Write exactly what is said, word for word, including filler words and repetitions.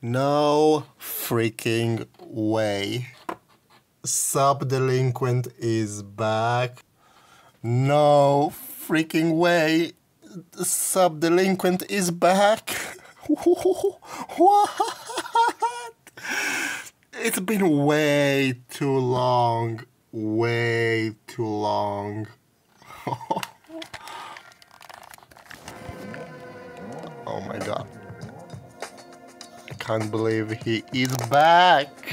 No freaking way. Sub Delinquent is back. No freaking way. Sub Delinquent is back. What? It's been way too long. Way too long. Oh my god. I can't believe he is back.